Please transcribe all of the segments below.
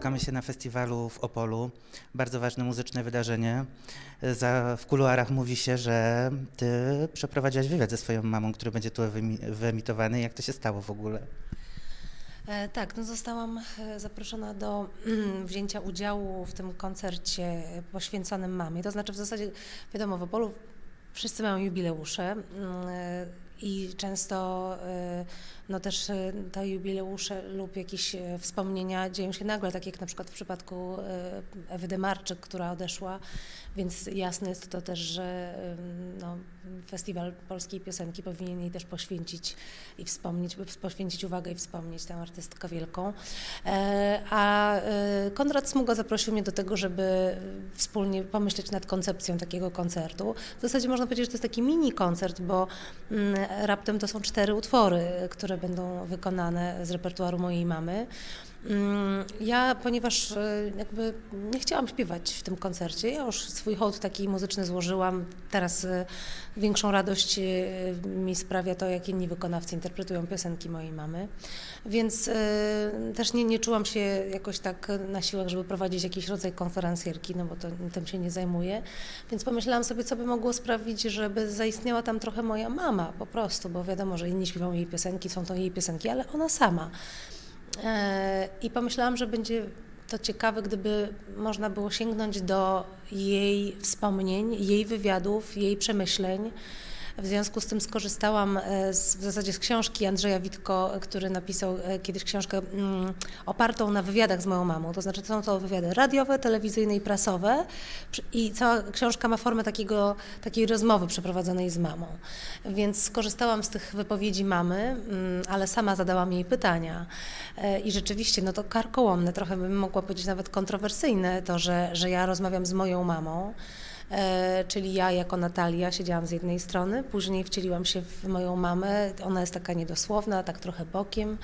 spotykamy się na festiwalu w Opolu. Bardzo ważne muzyczne wydarzenie. W kuluarach mówi się, że ty przeprowadziłaś wywiad ze swoją mamą, który będzie tu wyemitowany. Jak to się stało w ogóle? Tak, no zostałam zaproszona do wzięcia udziału w tym koncercie poświęconym mamie. To znaczy w zasadzie, wiadomo, w Opolu wszyscy mają jubileusze i często no też te jubileusze lub jakieś wspomnienia dzieją się nagle, tak jak na przykład w przypadku Ewy Demarczyk, która odeszła, więc jasne jest to też, że no, Festiwal Polskiej Piosenki powinien jej też poświęcić i wspomnieć, poświęcić uwagę i wspomnieć tę artystkę wielką. A Konrad Smuga zaprosił mnie do tego, żeby wspólnie pomyśleć nad koncepcją takiego koncertu. W zasadzie można powiedzieć, że to jest taki mini koncert, bo raptem to są 4 utwory, które będą wykonane z repertuaru mojej mamy. Ja, ponieważ jakby nie chciałam śpiewać w tym koncercie, ja już swój hołd taki muzyczny złożyłam, teraz większą radość mi sprawia to, jak inni wykonawcy interpretują piosenki mojej mamy, więc też nie czułam się jakoś tak na siłach, żeby prowadzić jakiś rodzaj konferencjerki, no bo tym się nie zajmuję, więc pomyślałam sobie, co by mogło sprawić, żeby zaistniała tam trochę moja mama po prostu, bo wiadomo, że inni śpiewają jej piosenki, są to jej piosenki, ale ona sama. I pomyślałam, że będzie to ciekawe, gdyby można było sięgnąć do jej wspomnień, jej wywiadów, jej przemyśleń. W związku z tym skorzystałam w zasadzie z książki Andrzeja Witko, który napisał kiedyś książkę opartą na wywiadach z moją mamą. To znaczy są to wywiady radiowe, telewizyjne i prasowe i cała książka ma formę takiej rozmowy przeprowadzonej z mamą. Więc skorzystałam z tych wypowiedzi mamy, ale sama zadałam jej pytania. I rzeczywiście no to karkołomne, trochę bym mogła powiedzieć nawet kontrowersyjne to, że ja rozmawiam z moją mamą. Czyli ja jako Natalia siedziałam z jednej strony, później wcieliłam się w moją mamę, ona jest taka niedosłowna, tak trochę bokiem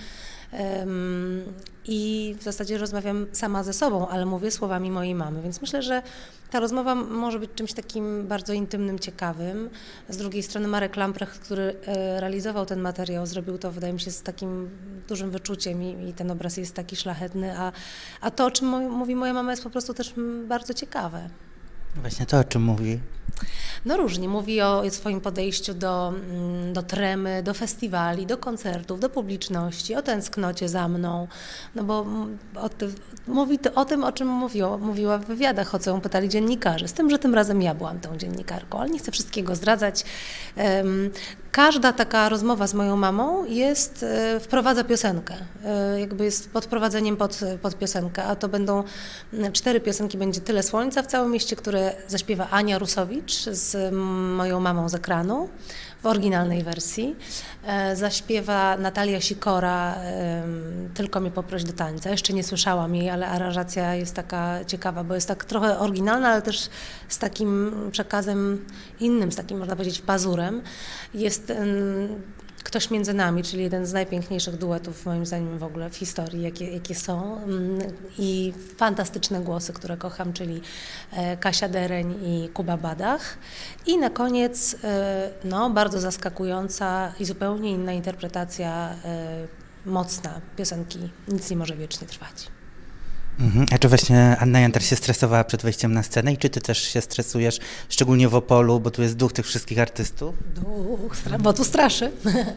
i w zasadzie rozmawiam sama ze sobą, ale mówię słowami mojej mamy, więc myślę, że ta rozmowa może być czymś takim bardzo intymnym, ciekawym. Z drugiej strony Marek Lamprecht, który realizował ten materiał, zrobił to, wydaje mi się, z takim dużym wyczuciem i ten obraz jest taki szlachetny, a to, o czym mówi moja mama, jest po prostu też bardzo ciekawe. Właśnie to, o czym mówi? No różnie. Mówi o swoim podejściu do tremy, do festiwali, do koncertów, do publiczności, o tęsknocie za mną. No bo mówi o tym, o czym mówiła w wywiadach, o co ją pytali dziennikarze. Z tym, że tym razem ja byłam tą dziennikarką, ale nie chcę wszystkiego zdradzać. Każda taka rozmowa z moją mamą wprowadza piosenkę, jakby jest podprowadzeniem pod piosenkę, a to będą 4 piosenki, będzie Tyle Słońca w całym mieście, które zaśpiewa Ania Rusowicz z moją mamą z ekranu w oryginalnej wersji. Zaśpiewa Natalia Sikora Tylko mnie poproś do tańca. Jeszcze nie słyszałam jej, ale aranżacja jest taka ciekawa, bo jest tak trochę oryginalna, ale też z takim przekazem innym, z takim można powiedzieć pazurem. Jest Ktoś między nami, czyli jeden z najpiękniejszych duetów moim zdaniem w ogóle w historii, jakie są i fantastyczne głosy, które kocham, czyli Kasia Dereń i Kuba Badach. I na koniec no, bardzo zaskakująca i zupełnie inna interpretacja mocna piosenki Nic nie może wiecznie trwać. A czy właśnie Anna Jantar się stresowała przed wejściem na scenę i czy ty też się stresujesz, szczególnie w Opolu, bo tu jest duch tych wszystkich artystów? Bo tu straszy.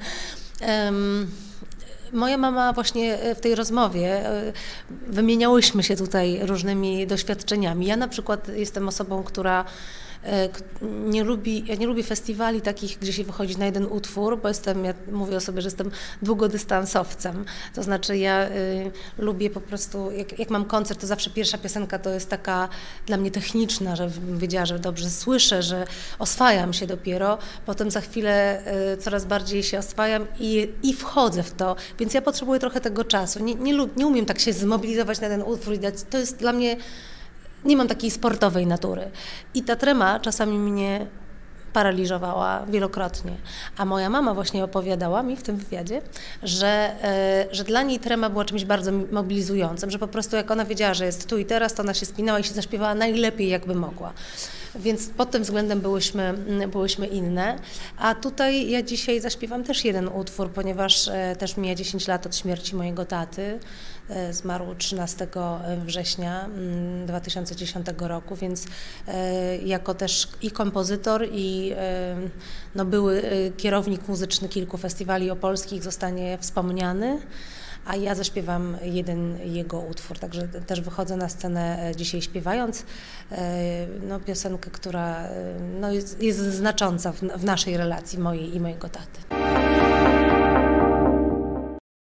Moja mama właśnie w tej rozmowie, wymieniałyśmy się tutaj różnymi doświadczeniami. Ja na przykład jestem osobą, która nie lubi festiwali takich, gdzie się wychodzi na jeden utwór, bo ja mówię o sobie, że jestem długodystansowcem. To znaczy ja lubię po prostu, jak mam koncert, to zawsze pierwsza piosenka to jest taka dla mnie techniczna, że wiedziała, że dobrze słyszę, że oswajam się dopiero, potem za chwilę coraz bardziej się oswajam i wchodzę w to, więc ja potrzebuję trochę tego czasu. Nie umiem tak się zmobilizować na ten utwór i dać, to jest dla mnie. Nie mam takiej sportowej natury. I ta trema czasami mnie paraliżowała wielokrotnie. A moja mama właśnie opowiadała mi w tym wywiadzie, że dla niej trema była czymś bardzo mobilizującym, że po prostu jak ona wiedziała, że jest tu i teraz, to ona się spinała i się zaśpiewała najlepiej, jakby mogła. Więc pod tym względem byłyśmy inne. A tutaj ja dzisiaj zaśpiewam też jeden utwór, ponieważ też mija 10 lat od śmierci mojego taty. Zmarł 13 września 2010 roku, więc jako też i kompozytor, i no, były kierownik muzyczny kilku festiwali opolskich zostanie wspomniany, a ja zaśpiewam jeden jego utwór, także też wychodzę na scenę dzisiaj śpiewając no, piosenkę, która no, jest znacząca w naszej relacji, mojej i mojego taty.